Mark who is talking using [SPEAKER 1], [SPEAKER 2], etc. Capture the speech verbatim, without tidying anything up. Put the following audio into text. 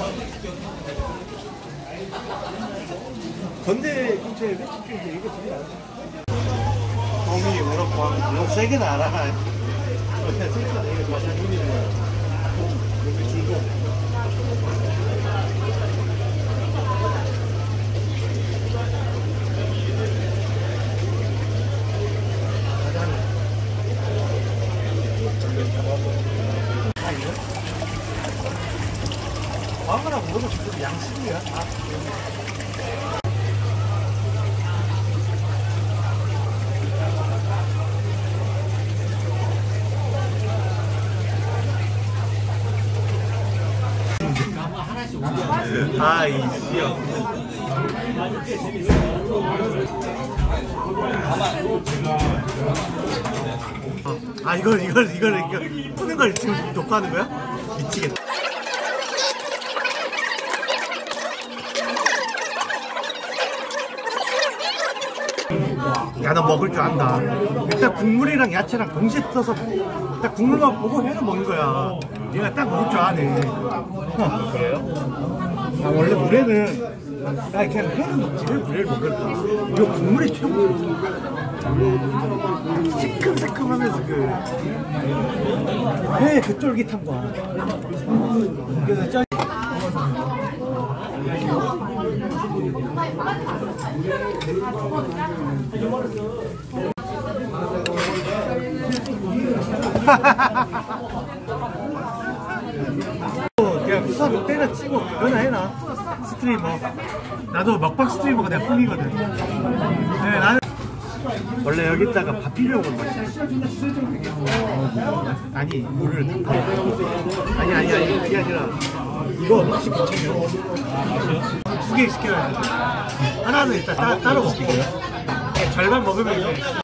[SPEAKER 1] 건대 근처에 횟집인데 이거 되게 안 똥이 그렇고 너무 세게 나라. 그냥 진짜 이거 마찬 눈이네. 여기 줄고. 아무나 물어도 지금 양식이야. 아, 아, 이씨요. 아, 이걸, 이걸, 이걸, 이걸 푸는 걸 지금 녹화하는 거야? 미치겠다. 야, 너 먹을 줄 안다. 일단 국물이랑 야채랑 동시에 떠서 일단 국물만 보고 회를 먹는 거야. 얘가 딱 먹을 줄 아네. 그래요? 아, 원래 물회는 나 그냥 회를 먹지 왜 물회를 먹을까? 이거 국물이 최고. 시큼시큼하면서 그 회 그 쫄깃함과 그래서 짜 그냥 수업 때려치고 그거나 해놔. 스트리머 나도 먹방 스트리머가 내 꿈이거든. 네, 나는 원래 여기다가 밥 비벼 먹은 거야. 아니 물을 다 아니 아니 아니 그게 아니라 이거 혹시 괜찮아요? 두 개 시켜야 돼. 하나는 일단 따, 따로 먹고 절반 먹으면 이제